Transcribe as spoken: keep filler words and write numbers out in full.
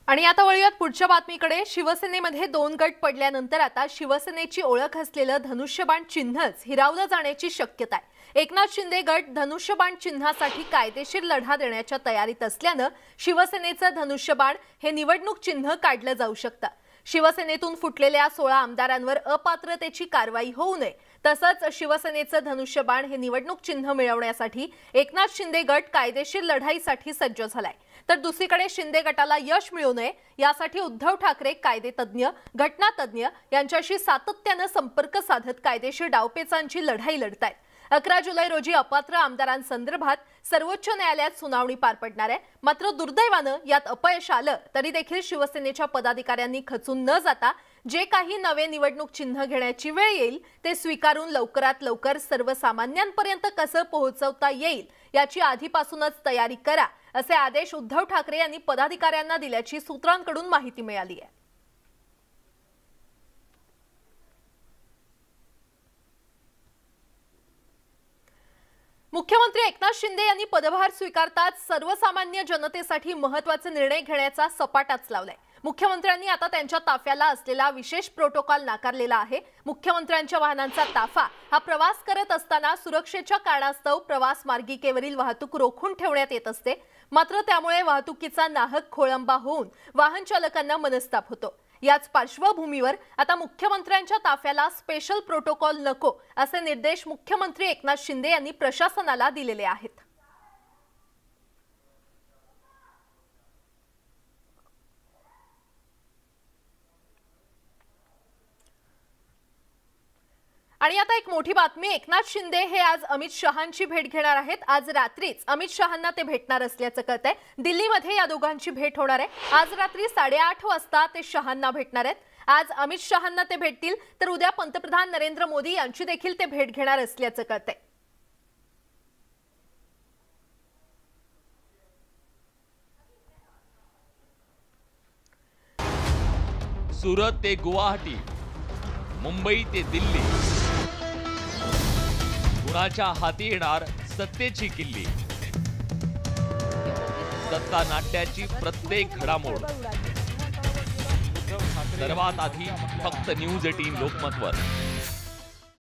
आणि आता वळूयात पुढच्या बातमीकडे। शिवसेनेमध्ये दोन गट पडल्यानंतर आता शिवसेनेची ओळख असलेलं धनुष्यबाण चिन्हच हिरावलं जाण्याची शक्यता आहे। एकनाथ शिंदे गट धनुष्यबाण चिन्हासाठी कायदेशीर लढा देण्याच्या तयारीत असल्यानं शिवसेनेचं धनुष्यबाण हे निवडणूक चिन्ह काढलं जाऊ शकतं। शिवसेनेतून फुटलेल्या सोळा आमदारांवर अपात्रतेची कारवाई होऊ नये, तसंच शिवसेनेचं धनुष्यबाण हे निवडणूक चिन्ह मिळवण्यासाठी एकनाथ शिंदे गट कायदेशीर लढाईसाठी सज्ज झालाय। तर दुसरीकडे शिंदे गटाला यश मिळू नये यासाठी उद्धव ठाकरे कायदेतज्ञ, घटनातज्ञ यांच्याशी सातत्याने संपर्क साधत कायदेशीर डावपेचांची लढाई लढतायत। अकरा जुलै रोजी अपात्र आमदारांसंदर्भात सर्वोच्च न्यायालयात सुनावणी पार पडणार आहे। मात्र दुर्दैवानं यात अपयश आलं तरी देखील शिवसेनेच्या पदाधिकाऱ्यांनी खचून न जाता जे काही नवे निवडणूक चिन्ह घेण्याची वेळ येईल ते स्वीकारून लवकरात लवकर सर्वसामान्यांपर्यंत कसं पोहोचवता येईल याची आधीपासूनच तयारी करा, असे आदेश उद्धव ठाकरे यांनी पदाधिकाऱ्यांना दिल्याची सूत्रांकडून माहिती मिळाली आहे। मुख्यमंत्री एकनाथ शिंदे यांनी पदभार स्वीकारताच सर्वसामान्य जनतेसाठी महत्त्वाचे निर्णय घेण्याचा सपाटाच लावलाय। मुख्यमंत्र्यांनी आता त्यांच्या ताफ्याला असलेला विशेष प्रोटोकॉल नाकारलेला आहे। मुख्यमंत्र्यांच्या वाहनांचा ताफा हा प्रवास करत असताना सुरक्षेच्या कारणास्तव प्रवास मार्गिकेवरील वाहतूक रोखून ठेवण्यात येत असते। मात्र त्यामुळे वाहतुकीचा नाहक खोळंबा होऊन वाहन चालकांना मनस्ताप होतो। याच पार्श्वभूमीवर आता मुख्यमंत्र्यांच्या ताफ्याला स्पेशल प्रोटोकॉल नको असे निर्देश मुख्यमंत्री एकनाथ शिंदे यांनी प्रशासनाला दिलेले आहेत। आणि आता एक मोठी बातमी, एकनाथ शिंदे हे आज अमित शहांची भेट घेणार आहेत। आज रात्रीच अमित शहांना ते भेटणार असल्याचं कळतंय। दिल्लीमध्ये या दोघांची भेट होणार आहे। आज रात्री साडेआठ वाजता ते शहांना भेटणार आहेत। आज अमित शहांना ते भेटतील तर उद्या पंतप्रधान नरेंद्र मोदी यांची देखील ते भेट घेणार असल्याचं कळतंय। सुरत ते गुवाहाटी, मुंबई ते दिल्ली, कुणाच्या हाती येणार सत्तेची किल्ली। सत्ता नाट्याची प्रत्येक घडामोड सर्वात आधी फक्त न्यूज अठरा लोकमतवर।